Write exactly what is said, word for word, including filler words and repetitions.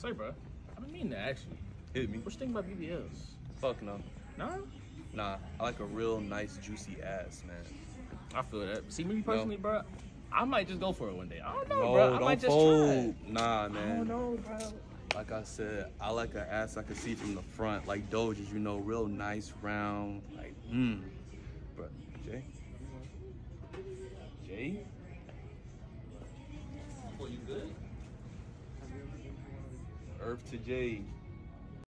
Say, bro, I didn't mean to ask you. Hit me. What you think about B B Ls? Fuck no. Nah? Nah, I like a real nice juicy ass, man. I feel that. See, me personally, no. bro, I might just go for it one day. I don't know, no, bro. I don't might just fold. try. Nah, man. I don't know, bro. Like I said, I like an ass I can see from the front, like Doja's, you know, real nice, round, like, mmm. Bro, Jay? Jay? Well, you good? Earth to Jay.